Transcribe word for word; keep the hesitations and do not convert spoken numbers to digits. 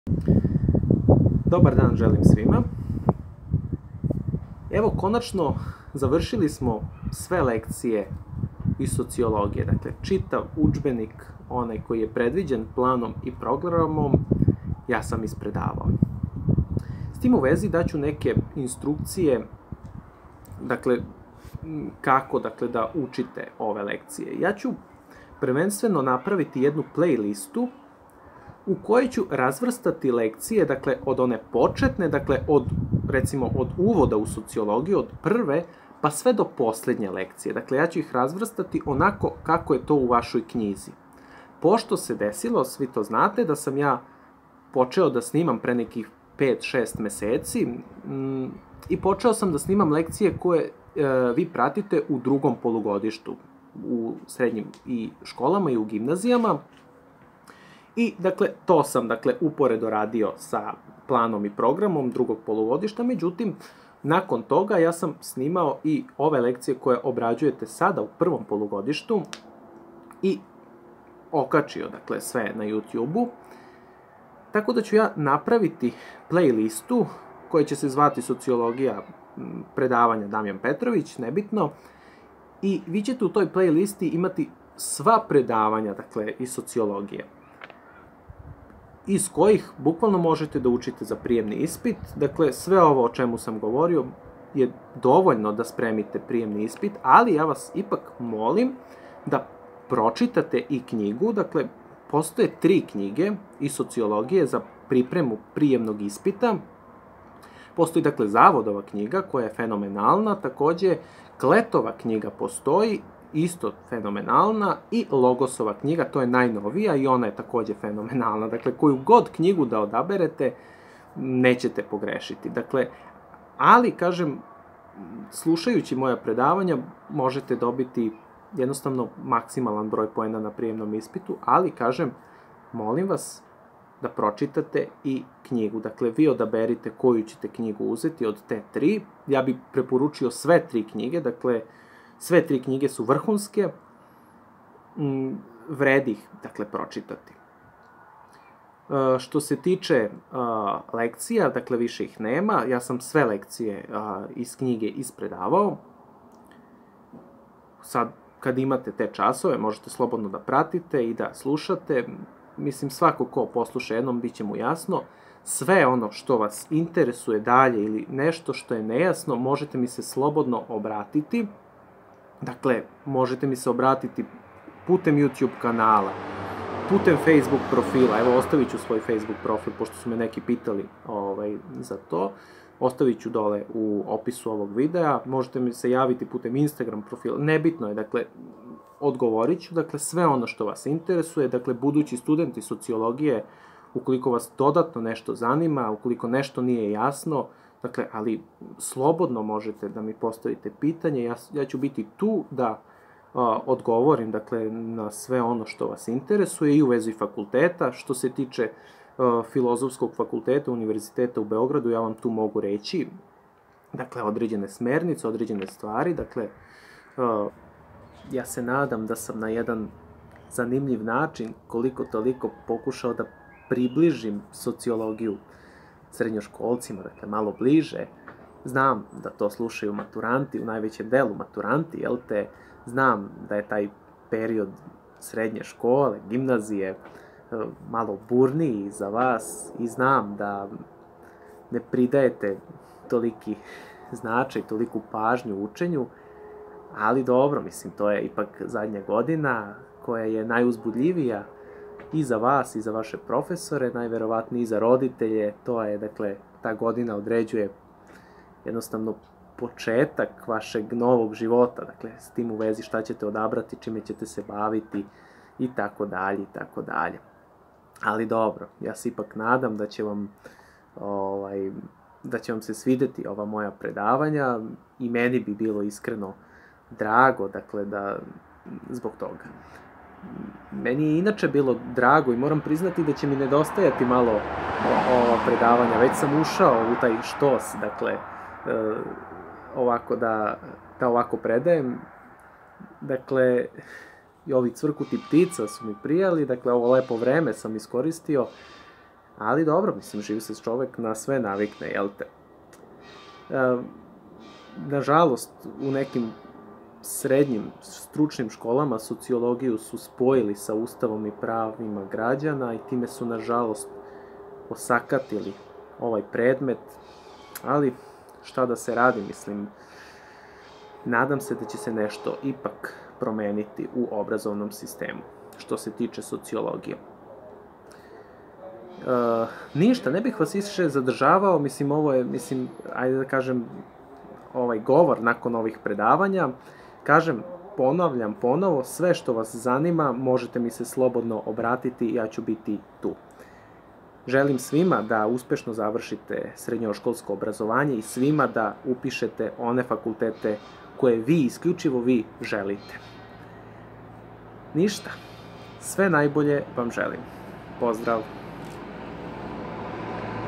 Dobar dan želim svima. Evo, konačno završili smo sve lekcije iz sociologije. Dakle, čitav udžbenik, onaj koji je predviđen planom i programom, ja sam ispredavao. S tim u vezi daću neke instrukcije, dakle, kako dakle, da učite ove lekcije. Ja ću prvenstveno napraviti jednu playlistu u kojoj ću razvrstati lekcije, dakle, od one početne, dakle, od, recimo, od uvoda u sociologiju, od prve, pa sve do poslednje lekcije. Dakle, ja ću ih razvrstati onako kako je to u vašoj knjizi. Pošto se desilo, svi to znate, da sam ja počeo da snimam pre nekih pet šest meseci mm, i počeo sam da snimam lekcije koje e, vi pratite u drugom polugodištu, u srednjim i školama i u gimnazijama. I, dakle, to sam, dakle, uporedo radio sa planom i programom drugog polugodišta, međutim, nakon toga ja sam snimao i ove lekcije koje obrađujete sada u prvom polugodištu i okačio, dakle, sve na YouTube-u. Tako da ću ja napraviti playlistu koja će se zvati Sociologija predavanja Damjan Petrović, nebitno, i vi ćete u toj playlisti imati sva predavanja, dakle, iz sociologije, iz kojih bukvalno možete da učite za prijemni ispit. Dakle, sve ovo o čemu sam govorio je dovoljno da spremite prijemni ispit, ali ja vas ipak molim da pročitate i knjigu. Dakle, postoje tri knjige iz sociologije za pripremu prijemnog ispita. Postoji, dakle, Zavodova knjiga koja je fenomenalna, takođe Kletova knjiga postoji, isto fenomenalna, i Logosova knjiga, to je najnovija i ona je takođe fenomenalna. Dakle, koju god knjigu da odaberete, nećete pogrešiti. Dakle, ali, kažem, slušajući moja predavanja, možete dobiti jednostavno maksimalan broj poena na prijemnom ispitu, ali, kažem, molim vas da pročitate i knjigu. Dakle, vi odaberite koju ćete knjigu uzeti od te tri. Ja bih preporučio sve tri knjige, dakle, sve tri knjige su vrhunske, vredi ih, dakle, pročitati. Što se tiče lekcija, dakle, više ih nema, ja sam sve lekcije iz knjige ispredavao. Sad, kad imate te časove, možete slobodno da pratite i da slušate. Mislim, svako ko posluša jednom, bit će mu jasno. Sve ono što vas interesuje dalje ili nešto što je nejasno, možete mi se slobodno obratiti. Dakle, možete mi se obratiti putem YouTube kanala, putem Facebook profila. Evo, ostavit ću svoj Facebook profil, pošto su me neki pitali ovaj, za to. Ostavit ću dole u opisu ovog videa. Možete mi se javiti putem Instagram profila. Nebitno je, dakle, odgovorit ću. Dakle, sve ono što vas interesuje. Dakle, budući studenti sociologije, ukoliko vas dodatno nešto zanima, ukoliko nešto nije jasno, dakle, ali slobodno možete da mi postavite pitanje, ja, ja ću biti tu da a, odgovorim, dakle, na sve ono što vas interesuje i u vezi fakulteta. Što se tiče a, Filozofskog fakulteta Univerziteta u Beogradu, ja vam tu mogu reći, dakle, određene smernice, određene stvari, dakle, a, ja se nadam da sam na jedan zanimljiv način, koliko toliko, pokušao da približim sociologiju srednjoškolcima, dakle, malo bliže. Znam da to slušaju maturanti, u najvećem delu maturanti, jel te, znam da je taj period srednje škole, gimnazije, malo burniji za vas i znam da ne pridajete toliki značaj, toliku pažnju učenju, ali dobro, mislim, to je ipak zadnja godina koja je najuzbudljivija i za vas, i za vaše profesore, najverovatnije i za roditelje. To je, dakle, ta godina određuje jednostavno početak vašeg novog života, dakle, s tim u vezi šta ćete odabrati, čime ćete se baviti i tako dalje, i tako dalje. Ali dobro, ja se ipak nadam da će vam, ovaj, da će vam se svideti ova moja predavanja i meni bi bilo iskreno drago, dakle, da zbog toga. Meni je inače bilo drago i moram priznati da će mi nedostajati malo ova predavanja. Već sam ušao u taj štos, dakle, ovako da, da ovako predajem. Dakle, i ovi cvrkuti ptica su mi prijali, dakle, ovo lepo vreme sam iskoristio, Ali dobro, mislim, živi se čovek na sve navikne, jel te? E, nažalost, u nekim srednjim stručnim školama sociologiju su spojili sa Ustavom i pravima građana i time su, nažalost, osakatili ovaj predmet, ali šta da se radi, mislim, nadam se da će se nešto ipak promeniti u obrazovnom sistemu, što se tiče sociologije. Uh, ništa, ne bih vas više zadržavao, mislim, ovo je, mislim, ajde da kažem, ovaj govor nakon ovih predavanja. Kažem, ponavljam ponovo, sve što vas zanima, možete mi se slobodno obratiti i ja ću biti tu. Želim svima da uspešno završite srednjoškolsko obrazovanje i svima da upišete one fakultete koje vi, isključivo vi, želite. Ništa, sve najbolje vam želim. Pozdrav!